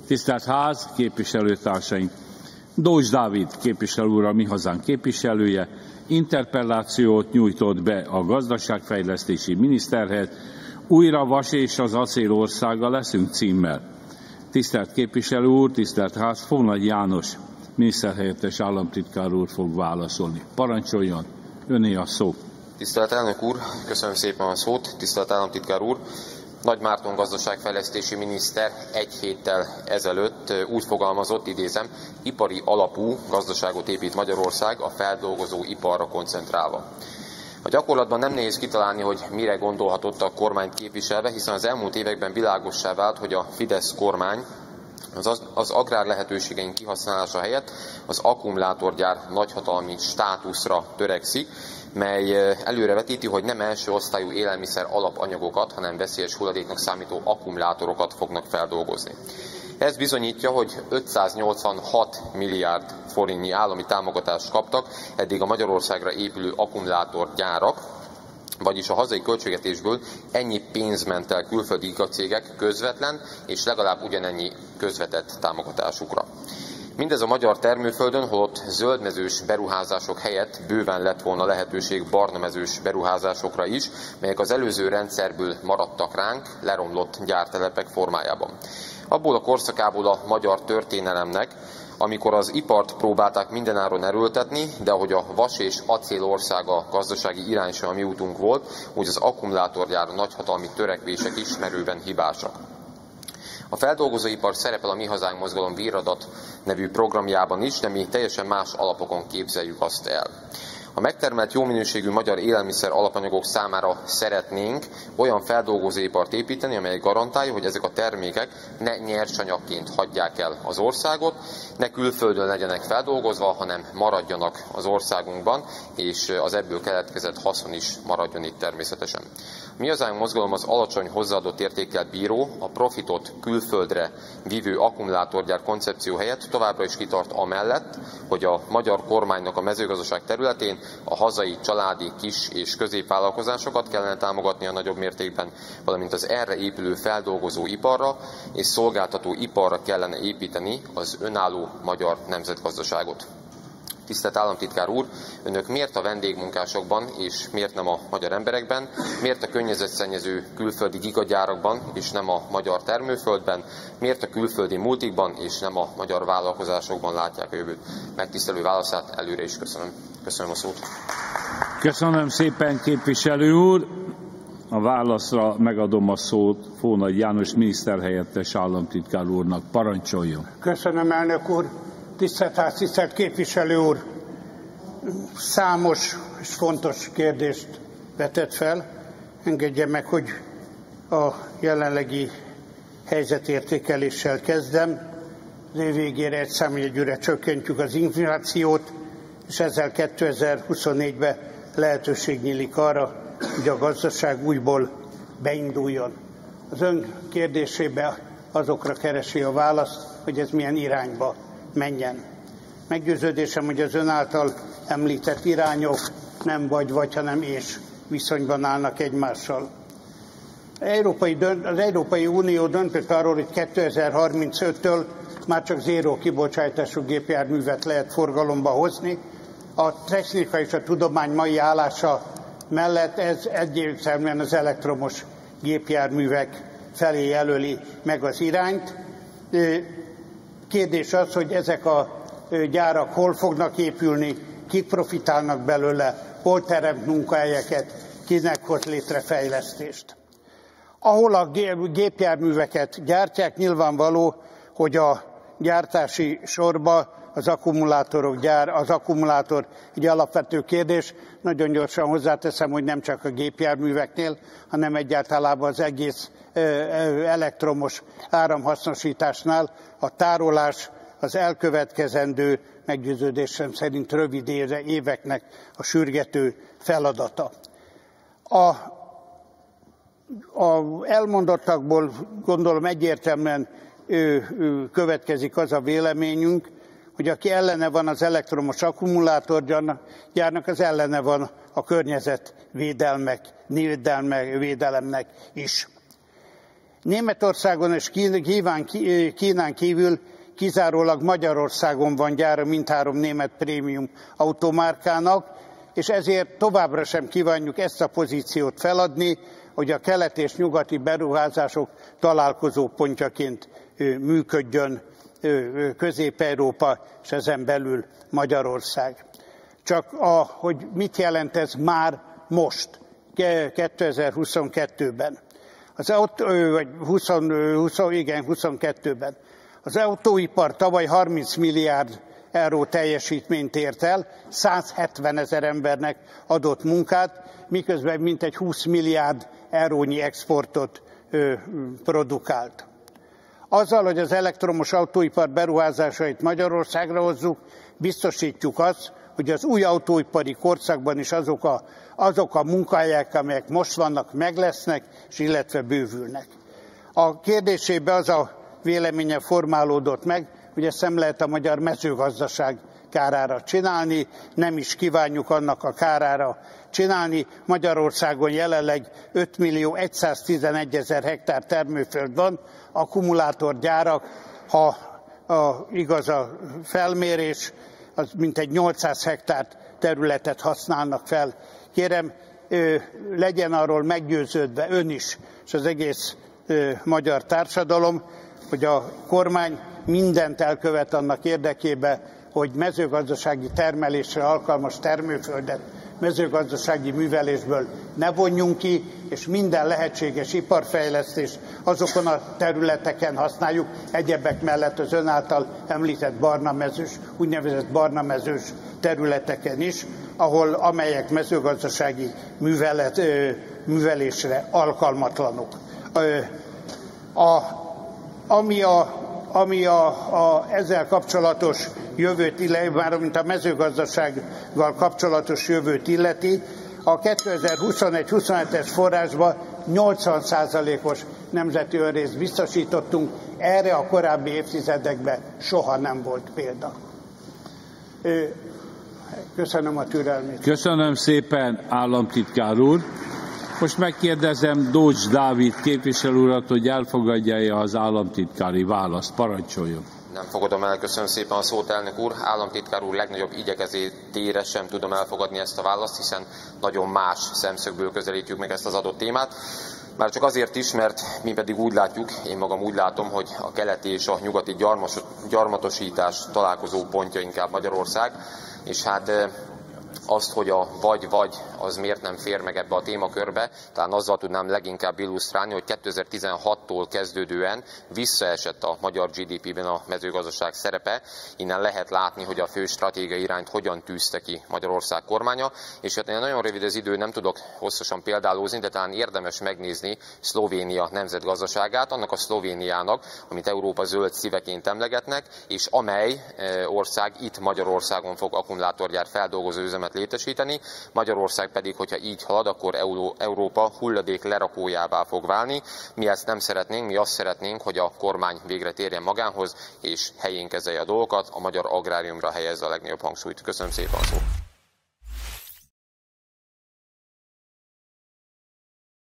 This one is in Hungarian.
Tisztelt Ház, képviselőtársaink! Dózs Dávid képviselő úr, a Mi Hazánk képviselője, interpellációt nyújtott be a gazdaságfejlesztési miniszterhez, újra vas és az acél országa leszünk címmel. Tisztelt képviselő úr, tisztelt Ház, Fónagy János miniszterhelyettes államtitkár úr fog válaszolni. Parancsoljon, öné a szó. Tisztelt elnök úr, köszönöm szépen a szót, tisztelt államtitkár úr. Nagy Márton gazdaságfejlesztési miniszter egy héttel ezelőtt úgy fogalmazott, idézem, ipari alapú gazdaságot épít Magyarország, a feldolgozó iparra koncentrálva. A gyakorlatban nem nehéz kitalálni, hogy mire gondolhatott a kormányt képviselve, hiszen az elmúlt években világossá vált, hogy a Fidesz kormány az agrár lehetőségeink kihasználása helyett az akkumulátorgyár nagyhatalmi státuszra törekszik, mely előrevetíti, hogy nem első osztályú élelmiszer alapanyagokat, hanem veszélyes hulladéknak számító akkumulátorokat fognak feldolgozni. Ez bizonyítja, hogy 586 milliárd forintnyi állami támogatást kaptak eddig a Magyarországra épülő akkumulátorgyárak, vagyis a hazai költségvetésből ennyi pénz ment el külföldi gigacégek közvetlen és legalább ugyanennyi közvetett támogatásukra. Mindez a magyar termőföldön, holott zöldmezős beruházások helyett bőven lett volna lehetőség barnamezős beruházásokra is, melyek az előző rendszerből maradtak ránk, leromlott gyártelepek formájában. Abból a korszakából a magyar történelemnek, amikor az ipart próbálták mindenáron erőltetni, de ahogy a vas és acél országa gazdasági irány sem a mi útunk volt, úgy az akkumulátorgyár nagyhatalmi törekvések is merőben hibásak. A feldolgozóipar szerepel a Mi Hazánk Mozgalom Víradat nevű programjában is, de mi teljesen más alapokon képzeljük azt el. A megtermelt jó minőségű magyar élelmiszer alapanyagok számára szeretnénk olyan feldolgozóipart építeni, amely garantálja, hogy ezek a termékek ne nyersanyagként hagyják el az országot, ne külföldön legyenek feldolgozva, hanem maradjanak az országunkban, és az ebből keletkezett haszon is maradjon itt természetesen. Mi Hazánk Mozgalom az alacsony hozzáadott értékkel bíró, a profitot külföldre vívő akkumulátorgyár koncepció helyett továbbra is kitart amellett, hogy a magyar kormánynak a mezőgazdaság területén a hazai családi kis- és középvállalkozásokat kellene támogatni a nagyobb mértékben, valamint az erre épülő feldolgozó iparra és szolgáltató iparra kellene építeni az önálló magyar nemzetgazdaságot. Tisztelt államtitkár úr, önök miért a vendégmunkásokban és miért nem a magyar emberekben, miért a környezetszennyező külföldi gigagyárakban és nem a magyar termőföldben, miért a külföldi multikban és nem a magyar vállalkozásokban látják a jövőt? Megtisztelő válaszát előre is köszönöm. Köszönöm a szót. Köszönöm szépen, képviselő úr. A válaszra megadom a szót Fónagy János miniszterhelyettes államtitkár úrnak. Parancsoljon. Köszönöm, elnök úr. Tisztelt Ház, tisztelt képviselő úr! Számos és fontos kérdést vetett fel. Engedje meg, hogy a jelenlegi helyzetértékeléssel kezdem. Az év végére 1%-ra csökkentjük az inflációt, és ezzel 2024-ben lehetőség nyílik arra, hogy a gazdaság újból beinduljon. Az ön kérdésébe azokra keresi a választ, hogy ez milyen irányba menjen. Meggyőződésem, hogy az ön által említett irányok nem vagy, hanem és viszonyban állnak egymással. Az Európai Unió döntött arról, hogy 2035-től már csak zéró kibocsátású gépjárművet lehet forgalomba hozni. A technika és a tudomány mai állása mellett ez egyértelműen az elektromos gépjárművek felé jelöli meg az irányt. Kérdés az, hogy ezek a gyárak hol fognak épülni, kik profitálnak belőle, hol teremt munkahelyeket, kinek hoz létre fejlesztést. Ahol a gépjárműveket gyártják, nyilvánvaló, hogy a gyártási sorba az akkumulátor egy alapvető kérdés. Nagyon gyorsan hozzáteszem, hogy nem csak a gépjárműveknél, hanem egyáltalában az egész elektromos áramhasznosításnál a tárolás az elkövetkezendő, meggyőződésem szerint rövid éveknek a sürgető feladata. A elmondottakból gondolom egyértelműen következik az a véleményünk, hogy aki ellene van az elektromos akkumulátorgyárnak, az ellene van a környezetvédelemnek is. Németországon és Kínán kívül kizárólag Magyarországon van gyára mindhárom német prémium automárkának, és ezért továbbra sem kívánjuk ezt a pozíciót feladni, hogy a keleti és nyugati beruházások találkozópontjaként működjön Közép-Európa, és ezen belül Magyarország. Csak hogy mit jelent ez már most, 2022-ben. Vagy 22-ben. Az autóipar tavaly 30 milliárd euró teljesítményt ért el, 170 000 embernek adott munkát, miközben mintegy 20 milliárd eurónyi exportot produkált. Azzal, hogy az elektromos autóipar beruházásait Magyarországra hozzuk, biztosítjuk azt, hogy az új autóipari korszakban is azok a munkahelyek, amelyek most vannak, meg lesznek, és illetve bővülnek. A kérdésében az a véleménye formálódott meg, hogy ezt nem lehet a magyar mezőgazdaság kárára csinálni, nem is kívánjuk annak a kárára csinálni. Magyarországon jelenleg 5.111.000 hektár termőföld van, akkumulátorgyárak, ha igaz a felmérés, az mintegy 800 hektár területet használnak fel. Kérem, legyen arról meggyőződve ön is, és az egész magyar társadalom, hogy a kormány mindent elkövet annak érdekében, hogy mezőgazdasági termelésre alkalmas termőföldet mezőgazdasági művelésből ne vonjunk ki, és minden lehetséges iparfejlesztést azokon a területeken használjuk, egyebek mellett az ön által említett barnamezős, úgynevezett barnamezős területeken is, amelyek mezőgazdasági művelésre alkalmatlanok. Ami ezzel kapcsolatos jövőt illeti, mármint a mezőgazdasággal kapcsolatos jövőt illeti, a 2021-27-es forrásban 80%-os nemzeti önrészt biztosítottunk, erre a korábbi évtizedekben soha nem volt példa. Köszönöm a türelmét. Köszönöm szépen, államtitkár úr. Most megkérdezem Dócs Dávid képviselő urat, hogy elfogadja-e az államtitkári választ. Parancsoljon. Nem fogadom el, köszönöm szépen a szót, elnök úr. Államtitkár úr legnagyobb igyekezetére sem tudom elfogadni ezt a választ, hiszen nagyon más szemszögből közelítjük meg ezt az adott témát. Már csak azért is, mert mi pedig úgy látjuk, én magam úgy látom, hogy a keleti és a nyugati gyarmatosítás találkozó pontja inkább Magyarország, és hát azt, hogy a vagy-vagy az miért nem fér meg ebbe a témakörbe, talán azzal tudnám leginkább illusztrálni, hogy 2016-tól kezdődően visszaesett a magyar GDP-ben a mezőgazdaság szerepe. Innen lehet látni, hogy a fő stratégiai irányt hogyan tűzte ki Magyarország kormánya, és hát nagyon rövid az idő, nem tudok hosszasan példálózni, de talán érdemes megnézni Szlovénia nemzetgazdaságát, annak a Szlovéniának, amit Európa zöld szíveként emlegetnek, és amely ország itt Magyarországon fog akkumulátorgyár feldolgozó üzemet létesíteni, Magyarország pedig, hogyha így halad, akkor Európa hulladék lerakójává fog válni. Mi ezt nem szeretnénk, mi azt szeretnénk, hogy a kormány végre térjen magához, és helyén kezelje a dolgokat, a magyar agráriumra helyezze a legnagyobb hangsúlyt. Köszönöm szépen a szót.